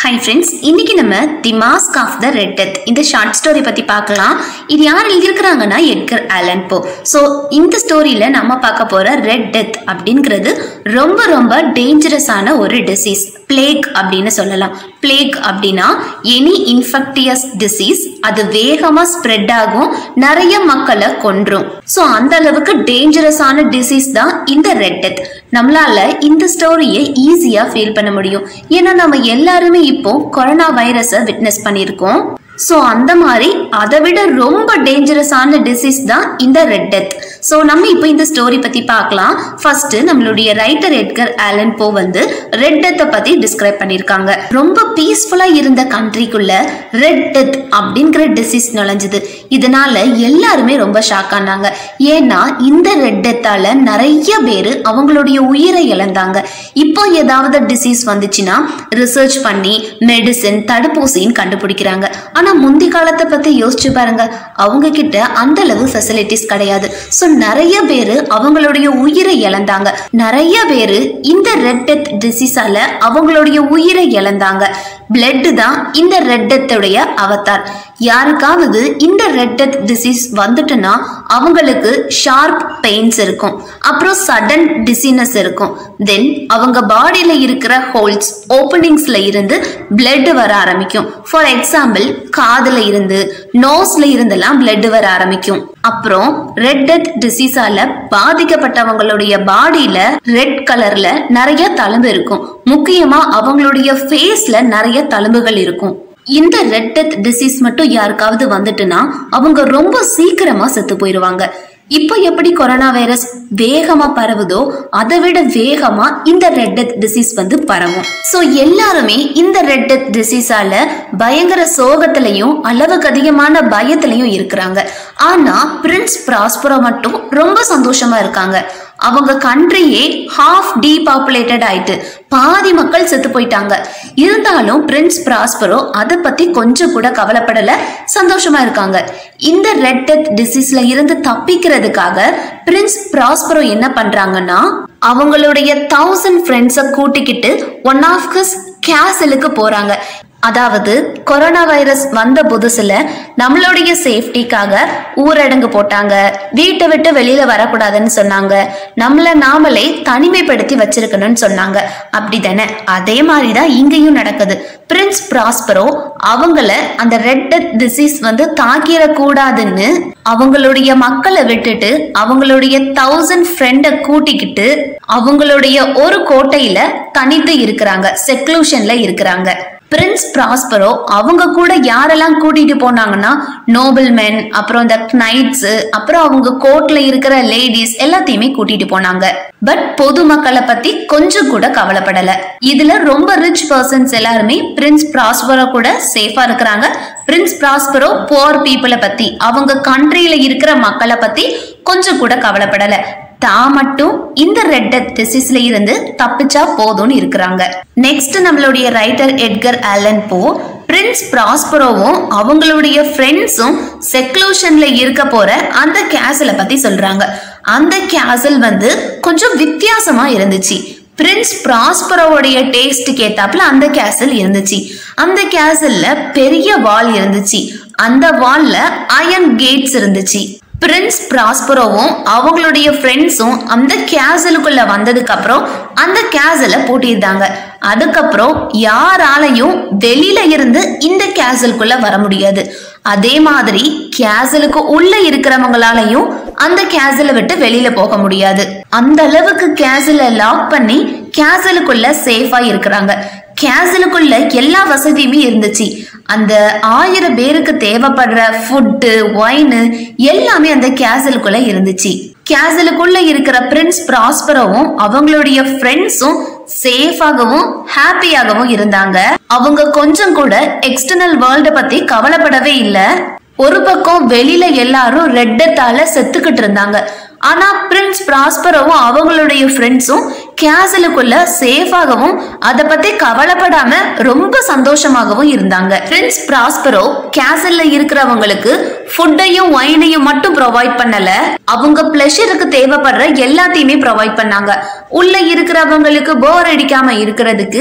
Hi friends, இன்னைக்கு நம்ம the mask of the red death இந்த ஷார்ட் ஸ்டோரி பத்தி பார்க்கலாம். இது யார் எழுதியிருக்கிறாங்கன்னா எட்கர் ஆலன் போ. ஸோ இந்த ஸ்டோரியில நம்ம பார்க்க போற ரெட் டெத் அப்படிங்கிறது ரொம்ப ரொம்ப டேஞ்சரஸான ஒரு டிசீஸ். பிளேக் அப்படின்னு சொல்லலாம். பிளேக் அப்படின்னா எனி இன்ஃபெக்டியஸ் டிசீஸ், அது வேகமா ஸ்ப்ரெட் ஆகும், நிறைய மக்களை கொன்றும். ஸோ அந்த அளவுக்கு டேஞ்சரஸான டிசீஸ் தான் இந்த ரெட் டெத். நம்மளால இந்த ஸ்டோரியை ஈஸியா ஃபீல் பண்ண முடியும். ஏன்னா நம்ம எல்லாருமே இப்போ கொரோனா வைரஸை விட்னஸ் பண்ணியிருக்கோம். ஸோ அந்த மாதிரி அதை விட ரொம்ப டேஞ்சரஸான டிசீஸ் தான் இந்த ரெட் டெத். ஸோ நம்ம இப்போ இந்த ஸ்டோரி பத்தி பார்க்கலாம். ஃபர்ஸ்ட் நம்மளுடைய ரைட்டர் எட்கர் ஆலன் போ வந்து ரெட் டெத்தை பத்தி டிஸ்கிரைப் பண்ணியிருக்காங்க. ரொம்ப பீஸ்ஃபுல்லா இருந்த கண்ட்ரிக்குள்ள ரெட் டெத் அப்படிங்கிற டிசீஸ் நுழைஞ்சது. இதனால எல்லாருமே ரொம்ப ஷாக் ஆனாங்க. ஏன்னா இந்த ரெட் டெத்தால நிறைய பேர் அவங்களுடைய உயிரை இழந்தாங்க. இப்போ ஏதாவது டிசீஸ் வந்துச்சுன்னா ரிசர்ச் பண்ணி மெடிசின் தடுப்பூசின்னு கண்டுபிடிக்கிறாங்க. ஆனா முந்தி காலத்தை பத்தி யோசிச்சு பாருங்க, அவங்க கிட்ட அந்த அளவு ஃபெசிலிட்டிஸ் கிடையாது. ஸோ நிறைய பேரு அவங்களுடைய உயிரை இழந்தாங்க. நிறைய பேரு இந்த ரெட் டெத் டிசீஸால அவங்களுடைய உயிரை இழந்தாங்க. பிளட் தான் இந்த ரெட் டெத்துடைய அவதார். யாருக்காவது இந்த ரெட் டெத் டிசீஸ் வந்துட்டுன்னா அவங்களுக்கு ஷார்ப் பெயின்ஸ் இருக்கும், அப்புறம் சடன் டிசீனஸ் இருக்கும். தென் அவங்க பாடியில இருக்கிற ஹோல்ஸ் ஓப்பனிங்ஸ்ல இருந்து பிளட் வர ஆரம்பிக்கும். ஃபார் எக்ஸாம்பிள் காதுல இருந்து நோஸ்ல இருந்தெல்லாம் பிளட் வர ஆரம்பிக்கும். அப்புறம் ரெட் டெத் டிசீஸால பாதிக்கப்பட்டவங்களுடைய பாடியில ரெட் கலர்ல நிறைய தழும்பு இருக்கும். முக்கியமா அவங்களுடைய ஃபேஸ்ல நிறைய தழும்புகள் இருக்கும். இந்த ரெட் டெத் டிசீஸ் மட்டும் யாருக்காவது வந்துட்டுன்னா அவங்க ரொம்ப சீக்கிரமா செத்து போயிருவாங்க. இப்போ எப்படி கொரோனா வைரஸ் வேகமா பரவுதோ அதை விட வேகமா இந்த ரெட் டெத் டிசீஸ் வந்து பரவும். சோ எல்லாருமே இந்த ரெட் டெத் டிசீஸால பயங்கர சோகத்திலையும் அளவுக்கு அதிகமான பயத்திலையும் இருக்கிறாங்க. ஆனா பிரின்ஸ் ப்ராஸ்பரோ மட்டும் ரொம்ப சந்தோஷமா இருக்காங்க. அவங்க கண்ட்ரியே ஹாஃப் டீபாப்புலேட்டட் ஆயிட்டு, பாதி மக்கள் செத்து போயிட்டாங்க. இருந்தாலும் பிரின்ஸ் ப்ராஸ்பரோ அதை பத்தி கொஞ்சம் கூட கவலைப்படல, சந்தோஷமா இருக்காங்க. இந்த ரெட் டெத் டிசீஸ்ல இருந்து தப்பிக்கிறதுக்காக பிரின்ஸ் ப்ராஸ்பரோ என்ன பண்றாங்கன்னா அவங்களுடைய 1000 ஃப்ரெண்ட்ஸை கூட்டிக்கிட்டு ஒன் ஆஃப் ஹிஸ் கேசலுக்கு போறாங்க. அதாவது கொரோனா வைரஸ் வந்த புதுசுல நம்மளுடைய சேஃப்டிக்காக ஊரடங்கு போட்டாங்க, வீட்டை விட்டு வெளியில வரக்கூடாதுன்னு சொன்னாங்க, நம்மள நாமளே தனிமைப்படுத்தி வச்சிருக்கணும்னு சொன்னாங்க. அப்படிதானே? அதே மாதிரிதான் இங்கேயும் நடக்குது. பிரின்ஸ் ப்ராஸ்பரோ அவங்கள அந்த ரெட் டெத் டிசீஸ் வந்து தாக்கிடக்கூடாதுன்னு அவங்களுடைய மக்களை விட்டுட்டு அவங்களுடைய 1000 ஃப்ரெண்டை கூட்டிக்கிட்டு அவங்களுடைய ஒரு கோட்டையில தனித்து இருக்கிறாங்க, செக்லூஷன்ல இருக்கிறாங்க. பிரின்ஸ் ப்ராஸ்பரோ அவங்க கூட யாரெல்லாம் கூட்டிட்டு போனாங்கன்னா நோபல் மென், அப்புறம் இந்த நைட்ஸ், அப்புறம் அவங்க கோர்ட்ல இருக்கிற லேடிஸ் எல்லாத்தையுமே கூட்டிட்டு போனாங்க. பட் பொதுமக்களை பத்தி கொஞ்சம் கூட கவலைப்படல. இதுல ரொம்ப ரிச் பர்சன்ஸ் எல்லாருமே பிரின்ஸ் ப்ராஸ்பரோ கூட சேஃபா இருக்கிறாங்க. பிரின்ஸ் ப்ராஸ்பரோ புவர் பீப்புளை பத்தி, அவங்க கண்ட்ரியில இருக்கிற மக்களை பத்தி கொஞ்சம் கூட கவலைப்படல. தான் மட்டும் இந்த ரெட் டெத் டிசீஸ்ல இருந்து தப்பிச்சா போதும்னு இருக்கிறாங்க. நெக்ஸ்ட் நம்மளுடைய writer Edgar Allan Poe prince ப்ராஸ்பரோவும் அவங்களுடைய ஃப்ரெண்ட்ஸும் செக்லூஷன்ல இருக்க போற அந்த கேசலை பத்தி சொல்றாங்க. அந்த கேசல் வந்து கொஞ்சம் வித்தியாசமா இருந்துச்சு. பிரின்ஸ் ப்ராஸ்பரோவுடைய டேஸ்டுக்கு ஏத்தாப்புல அந்த கேசல் இருந்துச்சு. அந்த கேசல்ல பெரிய வால் இருந்துச்சு. அந்த வால்ல அயன் கேட்ஸ் இருந்துச்சு. பிரின்ஸ் ப்ராஸ்பரோவும் அவங்களுடைய ஃப்ரெண்ட்ஸும் அந்த கேசலுக்குள்ள வந்ததுக்கு அப்புறம் அந்த கேசலை பூட்டியிருந்தாங்க. அதுக்கப்புறம் யாராலையும் வெளியில இருந்து இந்த கேசலுக்குள்ள வர முடியாது. அதே மாதிரி கேசலுக்கு உள்ள இருக்கிறவங்களாலையும் அந்த கேசலை விட்டு வெளியில போக முடியாது. அந்த அளவுக்கு கேசலை லாக் பண்ணி கேசலுக்குள்ள சேஃபா இருக்கிறாங்க. கேசலுக்குள்ள எல்லா வசதியுமே இருந்துச்சு. அந்த 1000 பேருக்கு தேவைப்படுற ஃபுட்டு, ஒயின் எல்லாமே அந்த கேசலுக்குள்ள இருந்துச்சு. கேசலுக்குள்ள இருக்கிற பிரின்ஸ் ப்ராஸ்பரோவும் அவங்களுடைய ஃப்ரெண்ட்ஸும் சேஃபாகவும் ஹாப்பியாகவும் இருந்தாங்க. அவங்க கொஞ்சம் கூட எக்ஸ்டர்னல் வேர்ல்ட பத்தி கவலைப்படவே இல்லை. ஒரு பக்கம் வெளியில எல்லாரும் ரெட் டெத்தால செத்துக்கிட்டு இருந்தாங்க. ஆனா பிரின்ஸ் ப்ராஸ்பரோவும் அவங்களுடைய ஃப்ரெண்ட்ஸும் கேசலுக்குள்ள சேஃபாகவும் அதை பத்தி கவலைப்படாம ரொம்ப சந்தோஷமாகவும் இருந்தாங்க. பிரின்ஸ் ப்ராஸ்பரோ கேசல்ல இருக்கிறவங்களுக்கு ஃபுட்டையும் ஒயினையும் மட்டும் ப்ரொவைட் பண்ணல, அவங்க பிளஷருக்கு தேவைப்படுற எல்லாத்தையுமே ப்ரொவைட் பண்ணாங்க. உள்ள இருக்கிறவங்களுக்கு போர் அடிக்காம இருக்கிறதுக்கு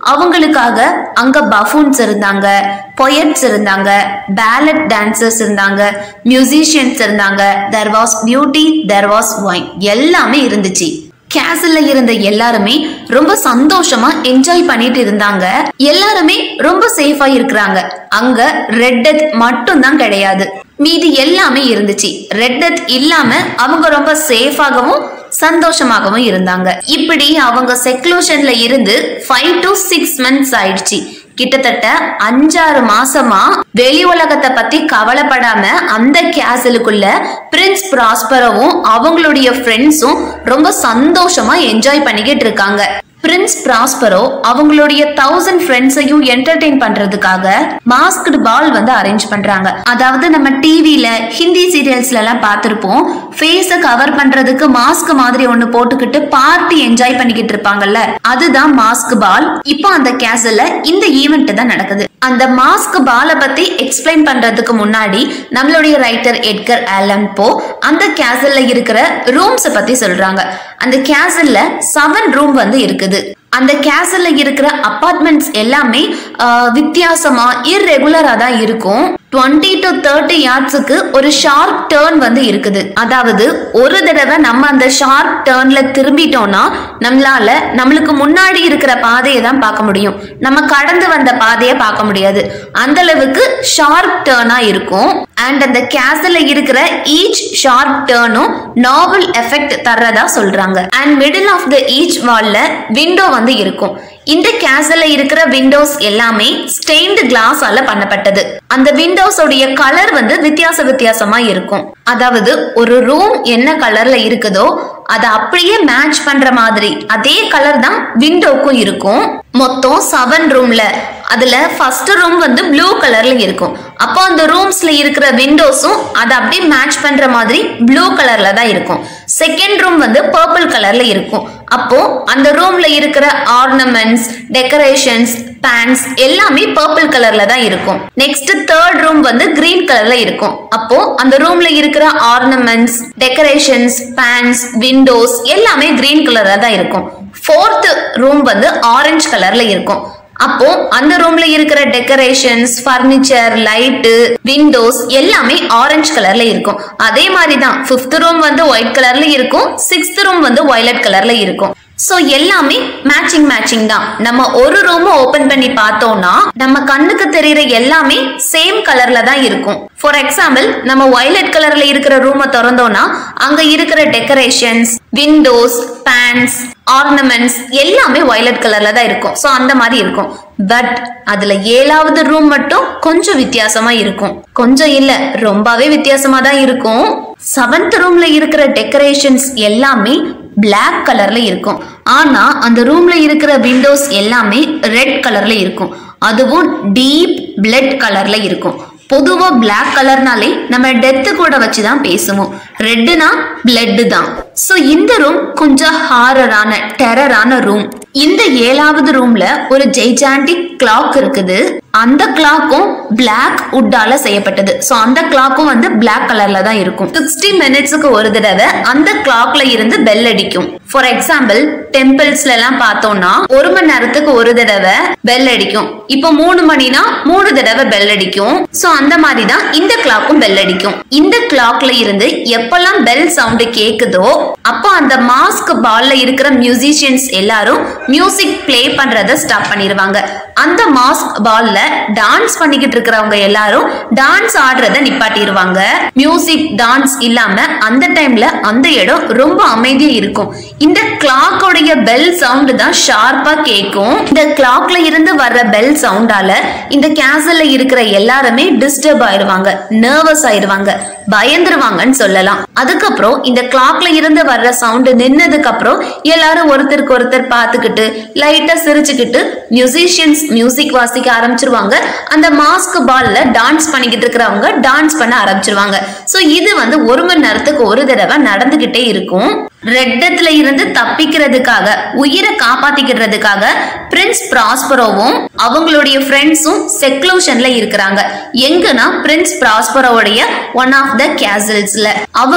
அவங்களுக்காக அங்க பஃபூன்ஸ் இருந்தாங்க, பொயட்ஸ் இருந்தாங்க, பேலட் டான்சர்ஸ் இருந்தாங்க, மியூசிஷியன்ஸ் இருந்தாங்க, there was beauty, there was wine, எல்லாமே இருந்துச்சு. கேசல்ல இருந்த எல்லாருமே ரொம்ப சந்தோஷமா என்ஜாய் பண்ணிட்டு இருந்தாங்க. எல்லாருமே ரொம்ப சேஃபா இருக்கிறாங்க. அங்க ரெட் டெத் மட்டும் தான் கிடையாது, மீதி எல்லாமே இருந்துச்சு. ரெட் டெத் இல்லாம அவங்க ரொம்ப சேஃபாகவும் சந்தோஷமாகவும் இருந்தாங்க. இப்படி அவங்க செக்லூஷன்ல இருந்து 5 to 6 months ஆயிடுச்சு. கிட்டத்தட்ட 5-6 மாசமா வெளி உலகத்தை பத்தி கவலைப்படாம அந்த கேசலுக்குள்ள பிரின்ஸ் ப்ராஸ்பரோவும் அவங்களுடைய ஃப்ரெண்ட்ஸும் ரொம்ப சந்தோஷமா என்ஜாய் பண்ணிக்கிட்டு இருக்காங்க. பிரின்ஸ் ப்ராஸ்பரோ அவங்களுடைய 1000 ஃப்ரெண்ட்ஸையும் என்டர்டெயின் பண்றதுக்காக மாஸ்க்டு பால் வந்து அரேஞ்ச் பண்றாங்க. அதாவது நம்ம டிவில ஹிந்தி சீரியல்ஸ்ல எல்லாம் பார்த்திருப்போம், ஃபேஸ கவர் பண்றதுக்கு மாஸ்க் மாதிரி ஒண்ணு போட்டுக்கிட்டு பார்ட்டி என்ஜாய் பண்ணிக்கிட்டு இருப்பாங்கல்ல, அதுதான் மாஸ்க் பால். இப்போ அந்த கேசல்ல இந்த ஈவெண்ட் தான் நடக்குது. அந்த மாஸ்க் பாலை பத்தி எக்ஸ்பிளைன் பண்றதுக்கு முன்னாடி நம்மளுடைய ரைட்டர் எட்கர் ஆலன் போ அந்த கேசல்ல இருக்கிற ரூம்ஸ் பத்தி சொல்றாங்க. அந்த கேசல்ல 7 ரூம் வந்து இருக்குது. அந்த கேசல்ல இருக்கிற அபார்ட்மெண்ட்ஸ் எல்லாமே வித்தியாசமா இர்ரெகுலரா தான் இருக்கும். 20 to 30 yardsக்கு ஒரு ஷார்ப் டர்ன் வந்து இருக்குது. அதாவது ஒரு தடவை நம்ம அந்த ஷார்ப் டர்ன்ல திரும்பிட்டோம்னா நம்மளுக்கு முன்னாடி இருக்கிற பாதையை தான் பார்க்க முடியும், நம்ம கடந்து வந்த பாதையை பார்க்க முடியாது. அந்த அளவுக்கு ஷார்ப் டர்னா இருக்கும். அண்ட் அந்த கேசல்ல இருக்கிற ஈச் ஷார்ப் டர்னும் நாவல் எஃபெக்ட் தர்றதா சொல்றாங்க. And middle of the each வால்ல விண்டோ வந்து இருக்கும். இந்த கேசல்ல இருக்கிற விண்டோஸ் எல்லாமே ஸ்டெயின்டு கிளாஸால பண்ணப்பட்டது. அந்த விண்டோஸ் உடைய கலர் வந்து வித்தியாசமா இருக்கும். அதாவது ஒரு ரூம் என்ன கலர்ல இருக்குதோ அதை அப்படியே மேட்ச் பண்ற மாதிரி அதே கலர் தான் விண்டோக்கும் இருக்கும். மொத்தம் 7 ரூம்ல அதுல ஃபர்ஸ்ட் ரூம் வந்து ப்ளூ கலர்ல இருக்கும். அப்போ அந்த ரூம்ஸ்ல இருக்கிற விண்டோஸும் அதை அப்படியே மேட்ச் பண்ற மாதிரி ப்ளூ கலர்ல தான் இருக்கும். செகண்ட் ரூம் வந்து பர்பிள் கலர்ல இருக்கும். அப்போ அந்த ரூம்ல இருக்கிற ஆர்னமெண்ட்ஸ், டெக்கரேஷன்ஸ், பேன்ஸ் எல்லாமே பர்பிள் கலர்ல தான் இருக்கும். நெக்ஸ்ட் தேர்ட் ரூம் வந்து கிரீன் கலர்ல இருக்கும். அப்போ அந்த ரூம்ல இருக்கிற ஆர்னமெண்ட்ஸ், டெக்கரேஷன்ஸ், பேன்ஸ், விண்டோஸ் எல்லாமே கிரீன் கலர்ல தான் இருக்கும். ஃபோர்த் ரூம் வந்து ஆரஞ்சு கலர்ல இருக்கும். அப்போ அந்த ரூம்ல இருக்கிற டெக்கரேஷன்ஸ், ஃபர்னிச்சர், லைட்டு, விண்டோஸ் எல்லாமே ஆரஞ்சு கலர்ல இருக்கும். அதே மாதிரி தான் 5th ரூம் வந்து ஒயிட் கலர்ல இருக்கும், 6th ரூம் வந்து வயலட் கலர்ல இருக்கும். சோ எல்லாமே மேட்சிங் தான். நம்ம ஒரு ரூம் ஓபன் பண்ணி பார்த்தோம்னா நம்ம கண்ணுக்கு தெரியுற எல்லாமே சேம் கலர்ல தான் இருக்கும். ஃபார் எக்ஸாம்பிள், நம்ம வயலட் கலர்ல இருக்கிற ரூமை திறந்தோம்னா அங்க இருக்கிற டெக்கரேஷன்ஸ், விண்டோஸ், பேன்ஸ், ஆர்னமெண்ட்ஸ் எல்லாமே வயலட் கலர்ல தான் இருக்கும். சோ அந்த மாதிரி இருக்கும். பட் அதுல 7வது ரூம் மட்டும் கொஞ்சம் வித்தியாசமா இருக்கும். கொஞ்சம் இல்ல, ரொம்பவே வித்தியாசமா தான் இருக்கும். 7th ரூம்ல இருக்கிற டெக்கரேஷன்ஸ் எல்லாமே பிளாக் கலர்ல இருக்கும். ஆனா அந்த ரூம்ல இருக்கிற விண்டோஸ் எல்லாமே ரெட் கலர்ல இருக்கும். அதுவும் டீப் பிளட் கலர்ல இருக்கும். பொதுவா பிளாக் கலர்னாலே நம்ம டெத்து கூட வச்சுதான் பேசுவோம். ரெட்னா பிளட் தான். சோ இந்த ரூம் கொஞ்சம் ஹாரரான டெரரான ரூம். இந்த 7வது ரூம்ல ஒரு ஜெய்ஜாண்டிக் கிளாக் இருக்குது. அந்த கிளாக்கும் பிளாக் வுட்டால செய்யப்பட்டது. சோ அந்த கிளாக்கும் வந்து பிளாக் கலர்ல தான் இருக்கும். 60 மினிட்ஸ்க்கு ஒரு தடவை அந்த கிளாக்ல இருந்து பெல் அடிக்கும். ஃபார் எக்ஸாம்பிள், டெம்பிள்ஸ்ல எல்லாம் பார்த்தோம்னா 1 மணி நேரத்துக்கு ஒரு தடவை பெல் அடிக்கும். இப்போ 3 மணினா 3 தடவை பெல் அடிக்கும். சோ அந்த மாதிரி தான் இந்த கிளாக்கும் பெல் அடிக்கும். இந்த கிளாக்ல இருந்து எப்பெல்லாம் பெல் சவுண்ட் கேக்குதோ அப்போ அந்த மாஸ்க் பால்ல இருக்கிற மியூசிஷியன்ஸ் எல்லாரும் மியூசிக் பிளே பண்றத ஸ்டாப் பண்ணிடுவாங்க. அந்த மாஸ்க் பால்ல டான்ஸ் பண்ணிக்கிட்டு இருக்கிறவங்க எல்லாரும் டான்ஸ் ஆடுறத நிப்பாட்டிடுவாங்க. மியூசிக், டான்ஸ் இல்லாம அந்த டைம்ல அந்த இடம் ரொம்ப அமைதியா இருக்கும். இந்த கிளாக்கோடைய பெல் சவுண்ட் தான் ஷார்ப்பா கேட்கும். இந்த கிளாக்ல இருந்து வர்ற பெல் சவுண்டால இந்த கேசல்ல இருக்கிற எல்லாருமே டிஸ்டர்ப் ஆயிடுவாங்க, நர்வஸ் ஆயிடுவாங்க, பயந்துருவாங்கன்னு சொல்லலாம். அதுக்கப்புறம் இந்த கிளாக்ல இருந்து வர்ற சவுண்ட் நின்னதுக்கு அப்புறம் எல்லாரும் ஒருத்தருக்கு ஒருத்தர் பார்த்துக்கிட்டு லைட்டா சிரிச்சுக்கிட்டு மியூசிஷியன்ஸ் மியூசிக் வாசிக்க ஆரம்பிச்சிருவாங்க. அந்த மாஸ்க் பால்ல டான்ஸ் பண்ணிக்கிட்டு இருக்கிறவங்க டான்ஸ் பண்ண ஆரம்பிச்சிருவாங்க. சோ இது வந்து 1 மணி நேரத்துக்கு ஒரு தடவை நடந்துகிட்டே இருக்கும். ரெட் டெத்ல இருந்து தப்பிக்கிறதுக்காக, உயிரை காப்பாத்திக்கிறதுக்காக பிரின்ஸ் ப்ராஸ்பரோவும் அவங்களுடைய ஃப்ரெண்ட்ஸும் செக்லூஷன்ல இருக்கிறாங்க. எங்கன்னா பிரின்ஸ் ப்ராஸ்பரோவுடைய ஒன் ஆஃப் த கேசல்ஸ்ல. அவங்க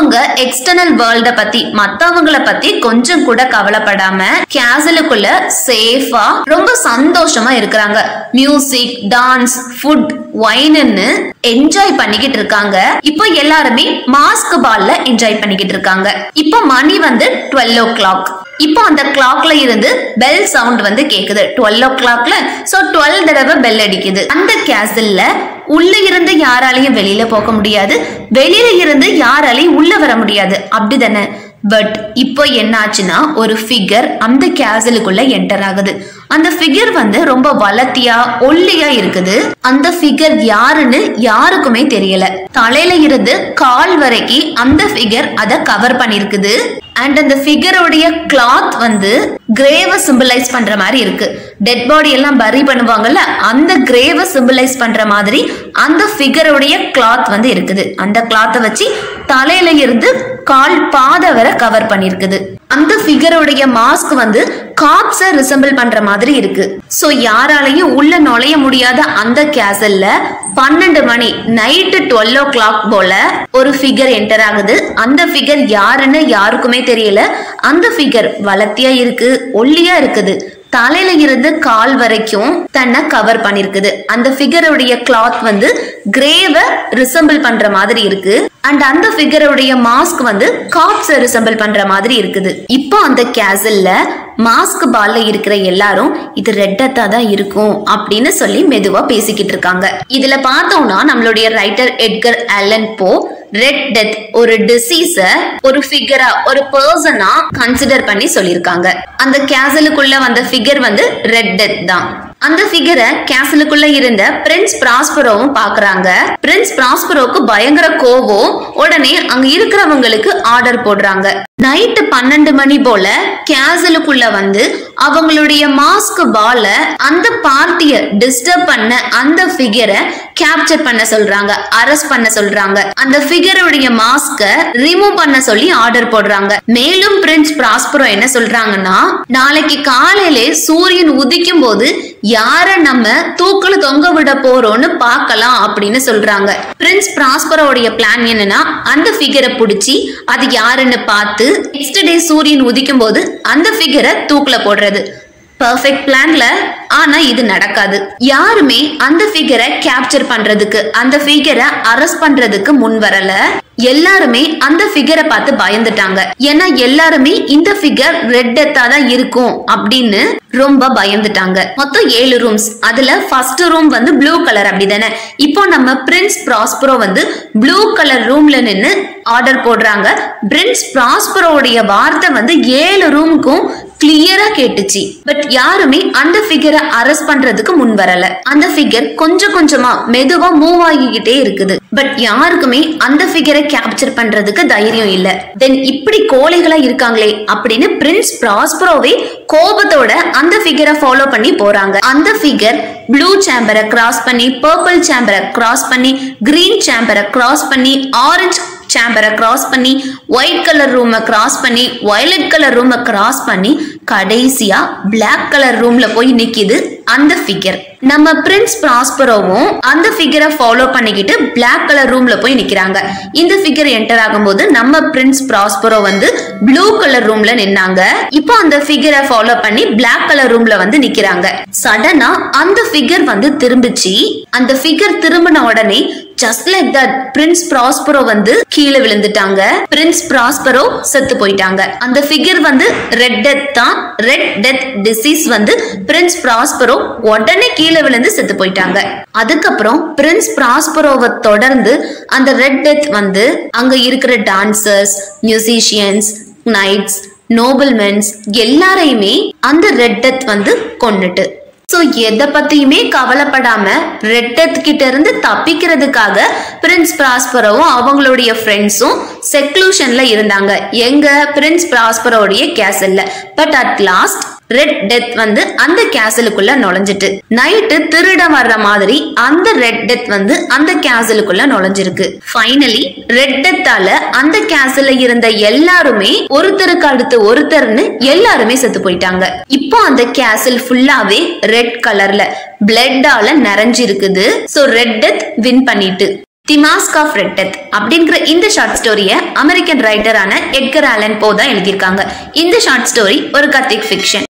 அவங்க எக்ஸ்டர்னல் வேர்ல்ட பத்தி மத்தவங்கள பத்தி கொஞ்சம் கூட கவலைப்படாம கேசலுக்குள்ள சேஃபா ரொம்ப சந்தோஷமா இருக்கிறாங்க. மியூசிக், டான்ஸ், ஃபுட், வைன்னு என்ஜாய் பண்ணிக்கிட்டு இருக்காங்க. இப்போ எல்லாருமே மாஸ்க் பால்ல என்ஜாய் பண்ணிக்கிட்டு இருக்காங்க. இப்போ மணி வந்து 12 o'clock. இப்போ அந்த கிளாக்ல இருந்து பெல் சவுண்ட் வந்து கேக்குது 12 o'clockல. சோ 12 தடவை பெல் அடிக்குது. அந்த கேசல்ல உள்ள இருந்து யாராலையும் வெளியில போக முடியாது, வெளியில இருந்து யாராலையும் உள்ள வர முடியாது, அப்படிதானே? பட் இப்போ என்ன ஆச்சுன்னா ஒரு ஃபிகர் அந்த கேசலுக்குள்ள என்டர் ஆகுது. அந்த ஃபிகர் வந்து ரொம்ப வளர்த்தியா ஒல்லியா இருக்குது. அந்த ஃபிகர் யாருன்னு யாருக்குமே தெரியல. தலையில இருந்து கால் வரைக்கும் அந்த ஃபிகர் அதை கவர் பண்ணிருக்குது. அண்ட் அந்த ஃபிகரோடைய கிளாத் வந்து கிரேவ சிம்பிளைஸ் பண்ற மாதிரி இருக்கு. டெட் பாடி எல்லாம் பரி பண்ணுவாங்கல்ல, அந்த கிரேவ சிம்பிளைஸ் பண்ற மாதிரி அந்த ஃபிகரோடைய கிளாத் வந்து இருக்குது. அந்த கிளாத்தை வச்சு தலையில இருந்து கால் பாத வரை கவர் பண்ணிருக்குது. அந்த ஃபிகரோடைய மாஸ்க் வந்து காப்ஸை ரிசம்பிள் பண்ற மாதிரி இருக்கு. சோ யாராலையும் உள்ள நுழைய முடியாத அந்த கேசல்ல 12 மணி நைட்டு 12 o'clock போல ஒரு ஃபிகர் என்டர் ஆகுது. அந்த ஃபிகர் யாருன்னு யாருக்குமே தெரியல. அந்த ஃபிகர் வளர்த்தியா இருக்கு, ஒல்லியா இருக்குது. தலையில இருந்து கால் வரைக்கும் தன்னை கவர் பண்ணிருக்குது. அந்த ஃபிகருடைய கிளாத் வந்து கிரேவ ரிசம்பிள் பண்ற மாதிரி இருக்கு. அண்ட் அந்த ஃபிகருடைய மாஸ்க் வந்து காப்ஸை ரிசம்பிள் பண்ற மாதிரி இருக்குது. இப்போ அந்த கேசல்ல மாஸ்க் பால்ல இருக்கிற எல்லாரும் இது ரெட் டெத்தா தான் இருக்கும் அப்படின்னு சொல்லி மெதுவா பேசிக்கிட்டு இருக்காங்க. இதுல பார்த்தோம்னா நம்மளுடைய writer Edgar Allan Poe red death ஒரு டிசீஸ ஒரு ஃபிகரா ஒரு பர்சனா கன்சிடர் பண்ணி சொல்லிருக்காங்க. அந்த கேசலுக்குள்ள வந்த ஃபிகர் வந்து ரெட் டெத் தான். அந்த ஃபிகரை கேசலுக்குள்ள இருந்த பிரின்ஸ் பிராஸ்பரோவும் பாக்குறாங்க. பிரின்ஸ் பிராஸ்பரோவுக்கு பயங்கர கோவம். உடனே அங்க இருக்கிறவங்களுக்கு ஆர்டர் போடுறாங்க. நைட்டு 12 மணி போல கேசலுக்குள்ள வந்து அவங்களுடைய மாஸ்க் பால அந்த பார்ட்டிய டிஸ்டர்ப் பண்ண அந்த ஃபிகரை கேப்சர் பண்ண சொல்றாங்க, அரெஸ்ட் பண்ண சொல்றாங்க. அந்த ஃபிகருடைய மாஸ்க ரிமூவ் பண்ண சொல்லி ஆர்டர் போடுறாங்க. மேலும் பிரின்ஸ் பிராஸ்பரோ என்ன சொல்றாங்கன்னா, நாளைக்கு காலையிலே சூரியன் உதிக்கும் போது யார நம்ம தூக்குல தொங்க விட போறோம்னு பார்க்கலாம் அப்படின்னு சொல்றாங்க. பிரின்ஸ் பிராஸ்பரோடைய பிளான் என்னன்னா, அந்த ஃபிகரை பிடிச்சி அது யாருன்னு பார்த்து நெக்ஸ்ட் டே சூரியன் உதிக்கும் போது அந்த ஃபிகரை தூக்குல போடுறது. பெர்ஃபெக்ட் பிளான்ல. ஆனா இது நடக்காது. யாருமே அந்த ஃபிகரை கேப்சர் பண்றதுக்கு, அந்த ஃபிகரை அரெஸ்ட் பண்றதுக்கு முன் வரல. எல்லாருமே அந்த ஃபிகரை பார்த்து பயந்துட்டாங்க. ஏன்னா எல்லாருமே இந்த ஃபிகர் ரெட் டெத்தா தான் இருக்கும் அப்படின்னு ரொம்ப பயந்துட்டாங்க. மொத்தம் 7 ரூம்ஸ். அதுல ஃபர்ஸ்ட் ரூம் வந்து ப்ளூ கலர், அப்படிதானே? இப்போ நம்ம பிரின்ஸ் பிராஸ்பரோ வந்து ப்ளூ கலர் ரூம்ல நின்னு ஆர்டர் போடுறாங்க. பிரின்ஸ் பிராஸ்பரோடைய வார்த்தை வந்து 7 ரூமுக்கும் கிளியரா கேட்டுச்சு. பட் யாருமே அந்த ஃபிகரை அரெஸ்ட் பண்றதுக்கு முன் வரல. அந்த ஃபிகர் கொஞ்சம் கொஞ்சமா மெதுவா மூவ் ஆகிக்கிட்டே இருக்குது. பட் யாருக்குமே அந்த ஃபிகரை கேப்சர் பண்றதுக்கு தைரியம் இல்ல. தென் இப்படி கோழைகளா இருக்காங்களே அப்படின்னு பிரின்ஸ் பிராஸ்பரோவே கோபத்தோட அந்த ஃபிகரை ஃபாலோ பண்ணி போறாங்க. அந்த ஃபிகர் ப்ளூ சேம்பரை கிராஸ் பண்ணி, பர்பிள் சேம்பரை கிராஸ் பண்ணி, கிரீன் சேம்பரை கிராஸ் பண்ணி, ஆரஞ்சு சேம்பரை கிராஸ் பண்ணி, ஒயிட் கலர் ரூமை கிராஸ் பண்ணி, வயலட் கலர் ரூமை கிராஸ் பண்ணி, கடைசியா பிளாக் கலர் ரூம்ல போய் நிக்குது அந்த ஃபிகர். நம்ம பிரின்ஸ் பிராஸ்பரோவும் அந்த ஃபிகரை ஃபாலோ பண்ணிக்கிட்டு பிளாக் கலர் ரூம்ல போய் நிக்கிறாங்க. இந்த ஃபிகர் என்டர் ஆகும்போது நம்ம பிரின்ஸ் பிராஸ்பரோ வந்து ப்ளூ கலர் ரூம்ல நின்னாங்க. இப்போ அந்த ஃபிகரை ஃபாலோ பண்ணி பிளாக் கலர் ரூம்ல வந்து நிக்கிறாங்க. சடனா அந்த ஃபிகர் வந்து திரும்பிச்சு. அந்த ஃபிகர் திரும்பின உடனே just like that prince Prospero வந்து கீழே விழுந்துட்டாங்க. பிரின்ஸ் பிராஸ்பரோ செத்து போயிட்டாங்க. அந்த ஃபிகர் வந்து ரெட் டெத் தான். ரெட் டெத் டிசீஸ் வந்து பிரின்ஸ் பிராஸ்பரோ உடனே கீழே விழுந்து செத்து போயிட்டாங்க. அதுக்கப்புறம் பிரின்ஸ் பிராஸ்பரோவை தொடர்ந்து அந்த ரெட் டெத் வந்து அங்க இருக்கிற டான்சர்ஸ், மியூசிஷியன்ஸ், நைட்ஸ், நோபல்மென்ஸ் எல்லாரையுமே அந்த ரெட் டெத் வந்து கொன்னுட்டு. சோ எதை பத்தியுமே கவலைப்படாம ரெட் டெத் கிட்ட இருந்து தப்பிக்கிறதுக்காக பிரின்ஸ் பிராஸ்பரோவும் அவங்களுடைய ஃப்ரெண்ட்ஸும் செக்லூஷன்ல இருந்தாங்க. எங்க? பிரின்ஸ் பிராஸ்பரோடைய கேசல்ல. But at last red death வந்து அந்த கேசலுக்குள்ள நுழைஞ்சிட்டு நைட்டு திருட வர்ற மாதிரி அந்த ரெட் டெத் வந்து அந்த கேசலுக்குள்ள நுழைஞ்சிருக்கு. ஃபைனலி ரெட் டெத்தால அந்த கேசல்ல இருந்த எல்லாருமே ஒருத்தருக்கு அடுத்து ஒருத்தர்னு எல்லாருமே செத்து போயிட்டாங்க. இப்போ அந்த கேசல் ஃபுல்லாவே ரெட் கலர்ல பிளட்டால நிறைஞ்சிருக்குது. சோ ரெட் டெத் வின் பண்ணிட்டு the mask of red death அப்படிங்கிற இந்த ஷார்ட் ஸ்டோரியை அமெரிக்கன் ரைட்டரான எட்கர் ஆலன் போ தான் எழுதியிருக்காங்க. இந்த ஷார்ட் ஸ்டோரி ஒரு கத்திக் ஃபிக்ஷன்.